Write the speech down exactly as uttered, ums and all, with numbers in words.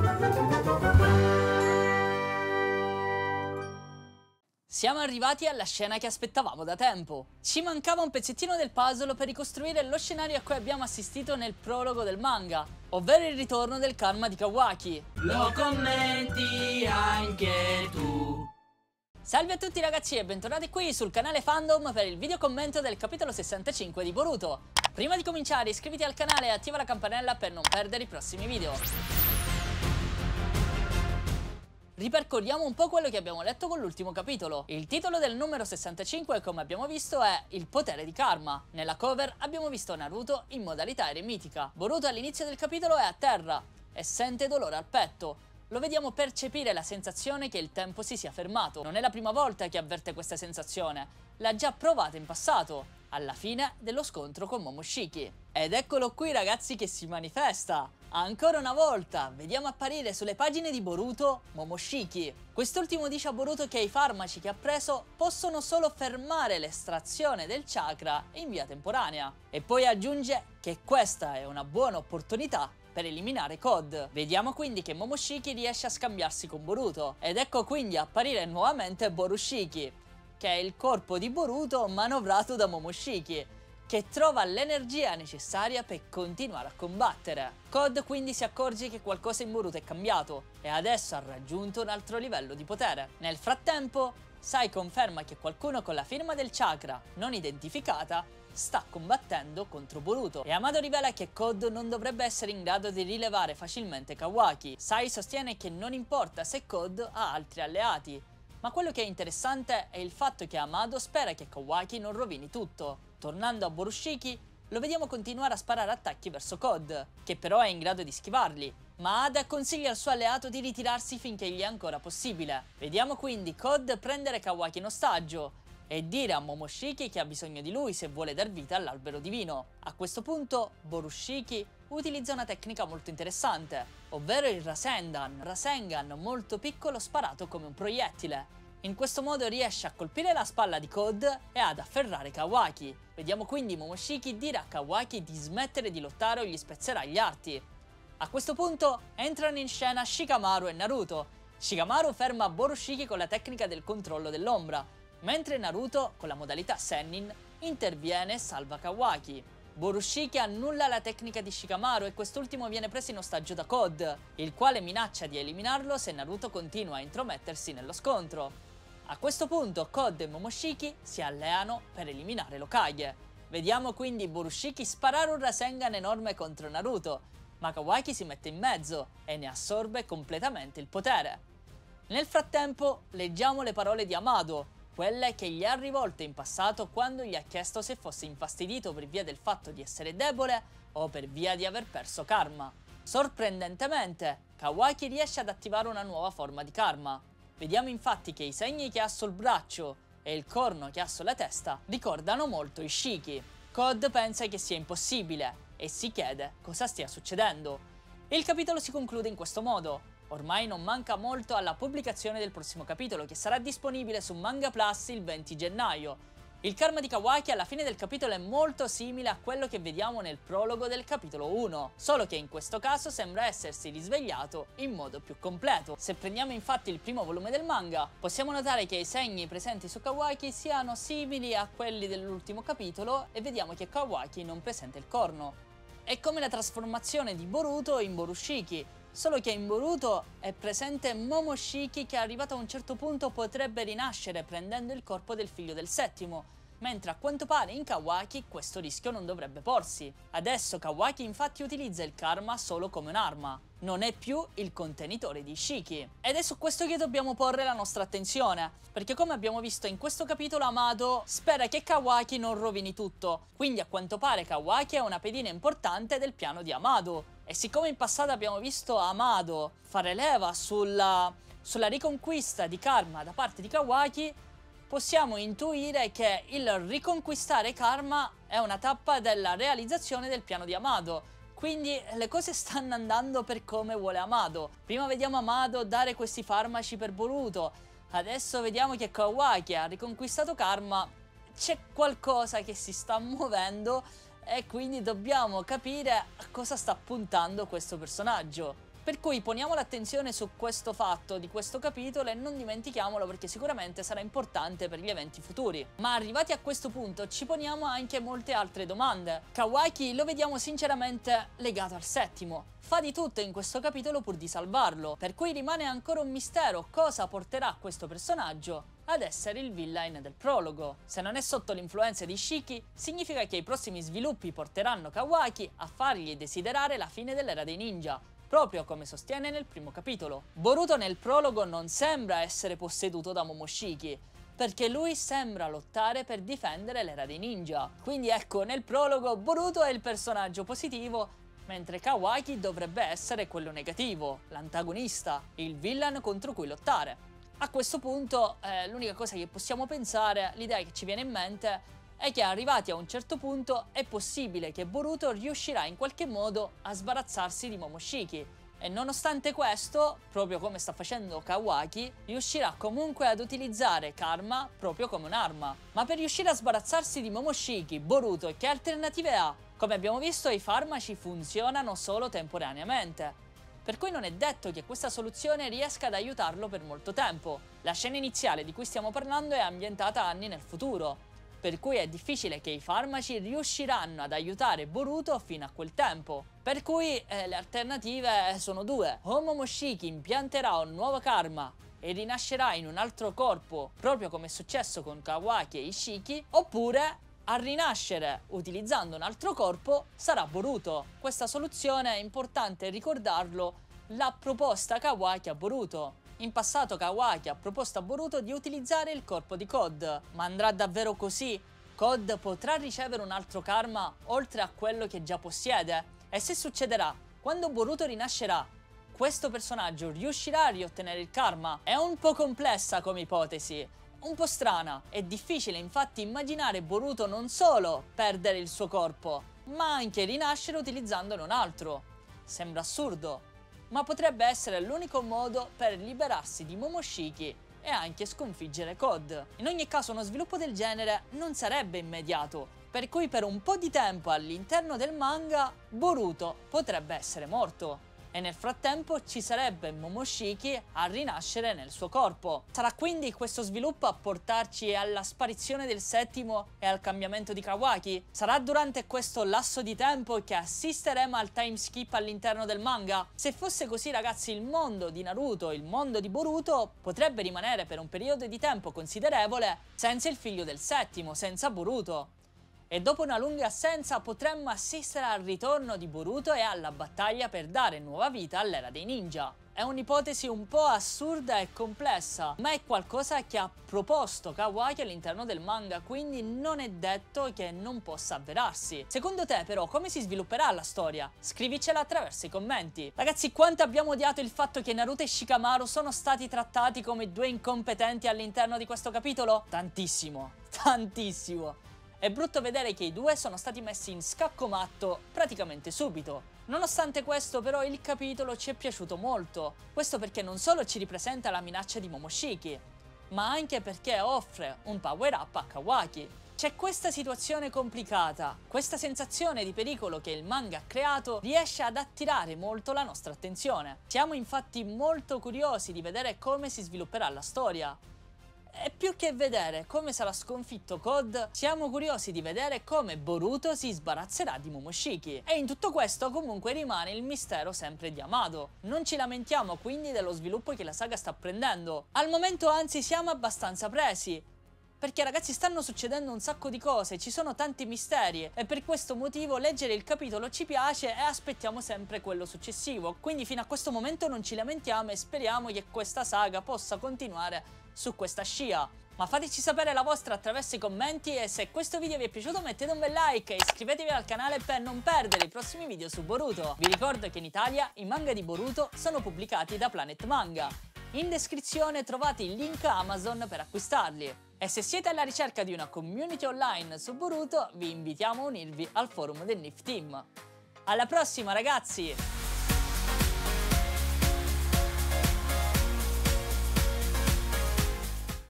Siamo arrivati alla scena che aspettavamo da tempo. Ci mancava un pezzettino del puzzle per ricostruire lo scenario a cui abbiamo assistito nel prologo del manga, ovvero il ritorno del karma di Kawaki. Lo commenti anche tu. Salve a tutti ragazzi e bentornati qui sul canale Fandom per il video commento del capitolo sessantacinque di Boruto. Prima di cominciare iscriviti al canale e attiva la campanella per non perdere i prossimi video. Ripercorriamo un po' quello che abbiamo letto con l'ultimo capitolo. Il titolo del numero sessantacinque, come abbiamo visto, è Il potere di Karma. Nella cover abbiamo visto Naruto in modalità eremitica. Boruto all'inizio del capitolo è a terra e sente dolore al petto. Lo vediamo percepire la sensazione che il tempo si sia fermato. Non è la prima volta che avverte questa sensazione, l'ha già provata in passato, alla fine dello scontro con Momoshiki. Ed eccolo qui ragazzi che si manifesta. Ancora una volta vediamo apparire sulle pagine di Boruto Momoshiki. Quest'ultimo dice a Boruto che i farmaci che ha preso possono solo fermare l'estrazione del chakra in via temporanea. E poi aggiunge che questa è una buona opportunità per eliminare Code. Vediamo quindi che Momoshiki riesce a scambiarsi con Boruto. Ed ecco quindi apparire nuovamente Borushiki, che è il corpo di Boruto manovrato da Momoshiki, che trova l'energia necessaria per continuare a combattere. Code quindi si accorge che qualcosa in Boruto è cambiato e adesso ha raggiunto un altro livello di potere. Nel frattempo, Sai conferma che qualcuno con la firma del chakra non identificata sta combattendo contro Boruto e Amado rivela che Code non dovrebbe essere in grado di rilevare facilmente Kawaki. Sai sostiene che non importa se Code ha altri alleati, ma quello che è interessante è il fatto che Amado spera che Kawaki non rovini tutto. Tornando a Borushiki, lo vediamo continuare a sparare attacchi verso Code, che però è in grado di schivarli, ma Ada consiglia al suo alleato di ritirarsi finché gli è ancora possibile. Vediamo quindi Code prendere Kawaki in ostaggio e dire a Momoshiki che ha bisogno di lui se vuole dar vita all'albero divino. A questo punto Borushiki utilizza una tecnica molto interessante, ovvero il Rasengan, Rasengan molto piccolo sparato come un proiettile. In questo modo riesce a colpire la spalla di Code e ad afferrare Kawaki. Vediamo quindi Momoshiki dire a Kawaki di smettere di lottare o gli spezzerà gli arti. A questo punto entrano in scena Shikamaru e Naruto. Shikamaru ferma Borushiki con la tecnica del controllo dell'ombra, mentre Naruto, con la modalità Sennin, interviene e salva Kawaki. Borushiki annulla la tecnica di Shikamaru e quest'ultimo viene preso in ostaggio da Code, il quale minaccia di eliminarlo se Naruto continua a intromettersi nello scontro. A questo punto Code e Momoshiki si alleano per eliminare l'Hokage. Vediamo quindi Borushiki sparare un Rasengan enorme contro Naruto, ma Kawaki si mette in mezzo e ne assorbe completamente il potere. Nel frattempo leggiamo le parole di Amado, quelle che gli ha rivolte in passato quando gli ha chiesto se fosse infastidito per via del fatto di essere debole o per via di aver perso karma. Sorprendentemente, Kawaki riesce ad attivare una nuova forma di karma. Vediamo infatti che i segni che ha sul braccio e il corno che ha sulla testa ricordano molto Ishiki. Code pensa che sia impossibile e si chiede cosa stia succedendo. Il capitolo si conclude in questo modo. Ormai non manca molto alla pubblicazione del prossimo capitolo, che sarà disponibile su Manga Plus il venti gennaio. Il karma di Kawaki alla fine del capitolo è molto simile a quello che vediamo nel prologo del capitolo uno, solo che in questo caso sembra essersi risvegliato in modo più completo. Se prendiamo infatti il primo volume del manga, possiamo notare che i segni presenti su Kawaki siano simili a quelli dell'ultimo capitolo e vediamo che Kawaki non presenta il corno. È come la trasformazione di Boruto in Borushiki, solo che in Boruto è presente Momoshiki che arrivato a un certo punto potrebbe rinascere prendendo il corpo del figlio del settimo, mentre a quanto pare in Kawaki questo rischio non dovrebbe porsi. Adesso Kawaki infatti utilizza il karma solo come un'arma, non è più il contenitore di Ishiki. Ed è su questo che dobbiamo porre la nostra attenzione, perché come abbiamo visto in questo capitolo Amado spera che Kawaki non rovini tutto, quindi a quanto pare Kawaki è una pedina importante del piano di Amado. E siccome in passato abbiamo visto Amado fare leva sulla, sulla riconquista di karma da parte di Kawaki, possiamo intuire che il riconquistare karma è una tappa della realizzazione del piano di Amado. Quindi le cose stanno andando per come vuole Amado. Prima vediamo Amado dare questi farmaci per Boruto, adesso vediamo che Kawaki ha riconquistato karma, c'è qualcosa che si sta muovendo e quindi dobbiamo capire a cosa sta puntando questo personaggio. Per cui poniamo l'attenzione su questo fatto di questo capitolo e non dimentichiamolo perché sicuramente sarà importante per gli eventi futuri. Ma arrivati a questo punto ci poniamo anche molte altre domande. Kawaki lo vediamo sinceramente legato al settimo. Fa di tutto in questo capitolo pur di salvarlo, per cui rimane ancora un mistero cosa porterà questo personaggio ad essere il villain del prologo. Se non è sotto l'influenza di Shiki, significa che i prossimi sviluppi porteranno Kawaki a fargli desiderare la fine dell'era dei ninja, proprio come sostiene nel primo capitolo. Boruto nel prologo non sembra essere posseduto da Momoshiki, perché lui sembra lottare per difendere l'era dei ninja. Quindi ecco, nel prologo Boruto è il personaggio positivo, mentre Kawaki dovrebbe essere quello negativo, l'antagonista, il villain contro cui lottare. A questo punto eh, l'unica cosa che possiamo pensare, l'idea che ci viene in mente, è che arrivati a un certo punto è possibile che Boruto riuscirà in qualche modo a sbarazzarsi di Momoshiki. E nonostante questo, proprio come sta facendo Kawaki, riuscirà comunque ad utilizzare Karma proprio come un'arma. Ma per riuscire a sbarazzarsi di Momoshiki, Boruto che alternative ha? Come abbiamo visto, i farmaci funzionano solo temporaneamente, per cui non è detto che questa soluzione riesca ad aiutarlo per molto tempo. La scena iniziale di cui stiamo parlando è ambientata anni nel futuro, per cui è difficile che i farmaci riusciranno ad aiutare Boruto fino a quel tempo. Per cui eh, le alternative sono due: o Momoshiki impianterà un nuovo karma e rinascerà in un altro corpo, proprio come è successo con Kawaki e Ishiki, oppure a rinascere utilizzando un altro corpo sarà Boruto. Questa soluzione è importante ricordarlo, l'ha proposta Kawaki a Boruto. In passato Kawaki ha proposto a Boruto di utilizzare il corpo di Cod, ma andrà davvero così? Cod potrà ricevere un altro karma oltre a quello che già possiede? E se succederà, quando Boruto rinascerà, questo personaggio riuscirà a riottenere il karma? È un po' complessa come ipotesi, un po' strana. È difficile infatti immaginare Boruto non solo perdere il suo corpo, ma anche rinascere utilizzandone un altro. Sembra assurdo, ma potrebbe essere l'unico modo per liberarsi di Momoshiki e anche sconfiggere Cod. In ogni caso uno sviluppo del genere non sarebbe immediato, per cui per un po' di tempo all'interno del manga Boruto potrebbe essere morto. E nel frattempo ci sarebbe Momoshiki a rinascere nel suo corpo. Sarà quindi questo sviluppo a portarci alla sparizione del settimo e al cambiamento di Kawaki? Sarà durante questo lasso di tempo che assisteremo al time skip all'interno del manga? Se fosse così ragazzi, il mondo di Naruto, il mondo di Boruto potrebbe rimanere per un periodo di tempo considerevole senza il figlio del settimo, senza Boruto. E dopo una lunga assenza potremmo assistere al ritorno di Boruto e alla battaglia per dare nuova vita all'era dei ninja. È un'ipotesi un po' assurda e complessa, ma è qualcosa che ha proposto Kawaki all'interno del manga, quindi non è detto che non possa avverarsi. Secondo te però come si svilupperà la storia? Scrivicela attraverso i commenti. Ragazzi, quanto abbiamo odiato il fatto che Naruto e Shikamaru sono stati trattati come due incompetenti all'interno di questo capitolo? Tantissimo, tantissimo. È brutto vedere che i due sono stati messi in scaccomatto praticamente subito. Nonostante questo però il capitolo ci è piaciuto molto. Questo perché non solo ci ripresenta la minaccia di Momoshiki, ma anche perché offre un power up a Kawaki. C'è questa situazione complicata, questa sensazione di pericolo che il manga ha creato riesce ad attirare molto la nostra attenzione. Siamo infatti molto curiosi di vedere come si svilupperà la storia. E più che vedere come sarà sconfitto Cod, siamo curiosi di vedere come Boruto si sbarazzerà di Momoshiki. E in tutto questo comunque rimane il mistero sempre di Amado. Non ci lamentiamo quindi dello sviluppo che la saga sta prendendo. Al momento anzi siamo abbastanza presi, perché ragazzi stanno succedendo un sacco di cose, ci sono tanti misteri e per questo motivo leggere il capitolo ci piace e aspettiamo sempre quello successivo. Quindi fino a questo momento non ci lamentiamo e speriamo che questa saga possa continuare su questa scia. Ma fateci sapere la vostra attraverso i commenti e se questo video vi è piaciuto mettete un bel like e iscrivetevi al canale per non perdere i prossimi video su Boruto. Vi ricordo che in Italia i manga di Boruto sono pubblicati da Planet Manga. In descrizione trovate il link Amazon per acquistarli. E se siete alla ricerca di una community online su Boruto, vi invitiamo a unirvi al forum del N I F Team. Alla prossima ragazzi!